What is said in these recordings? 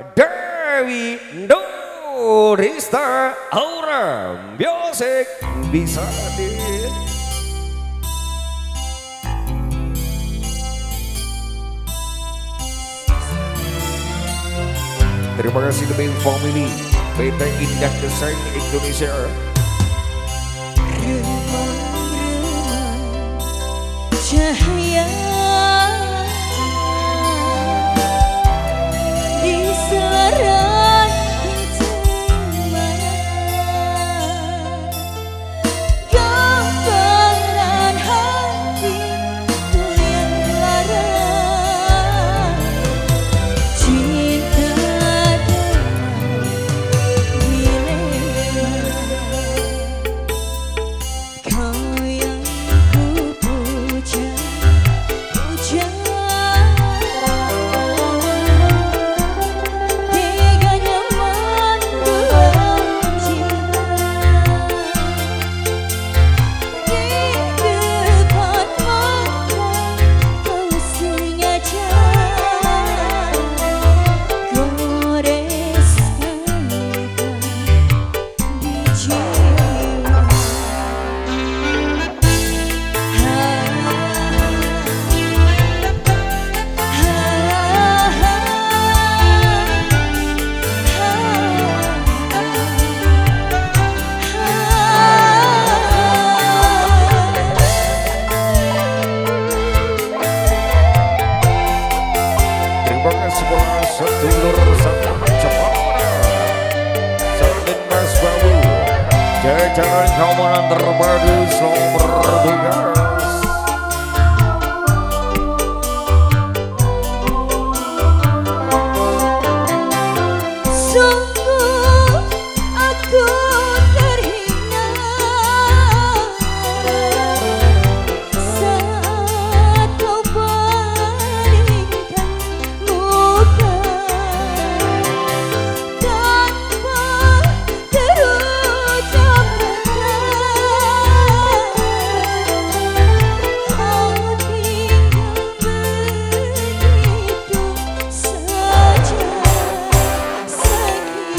Dewi Dorista Aura Music bisa di terima kasih The Main Family PT Indah Desain Indonesia. Cahaya di selaran cemara, gambaran hati yang lara, cinta dalam dilema, kau yang ku puja. Sedulur satu Jepara Salim Mas Bawu jajaran keamanan terpadu selamat bertugas. Sungguh aku terhina saat kau palingkan muka tanpa terucap kata. Kau tinggal begitu saja.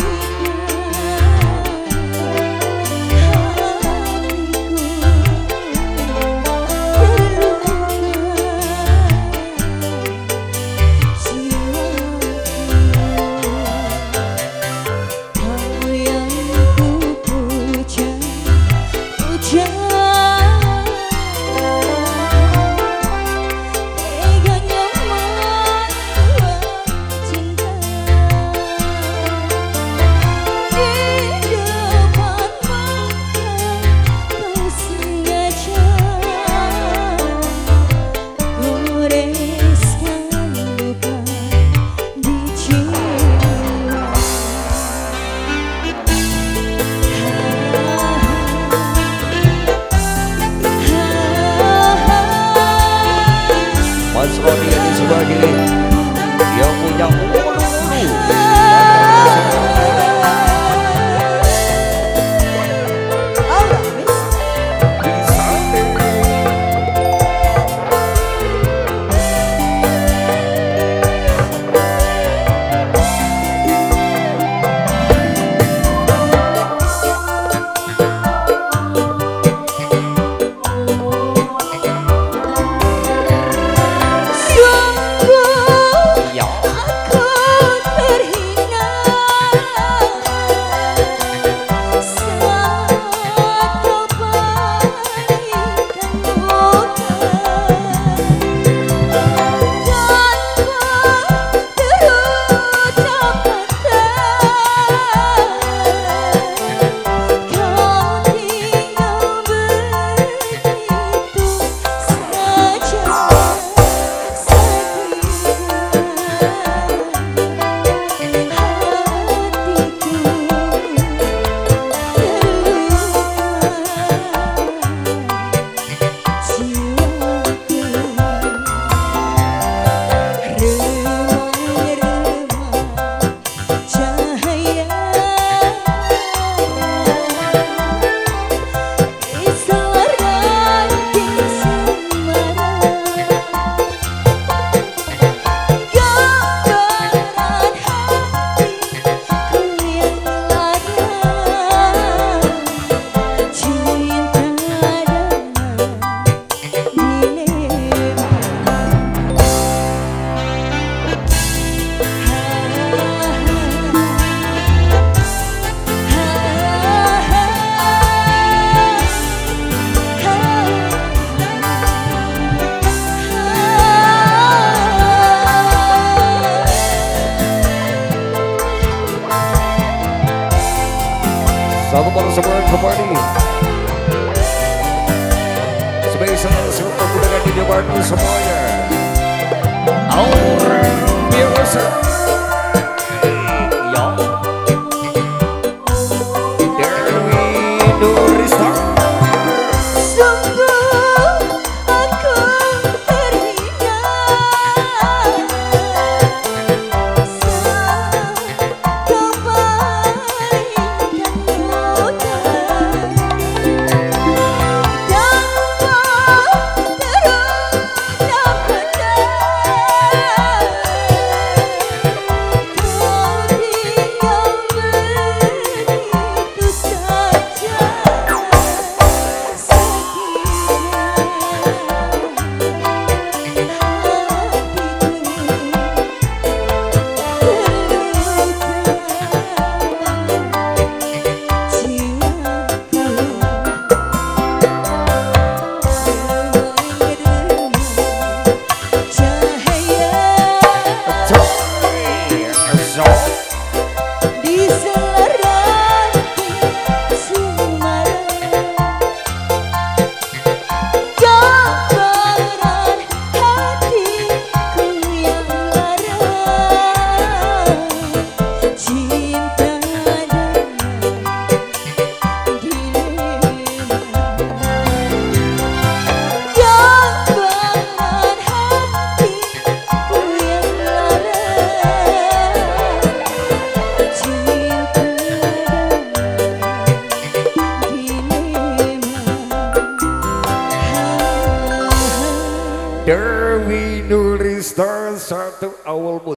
Satu para semua kembali spesial untuk undangan di Bandung semuanya. Orang biasa. Ya. Dewi Nurista. Sungguh aku teringat saat kau palingkan muka dan kau terundang benar. Kau tinggal begitu saja. Dewi Nurista satu awal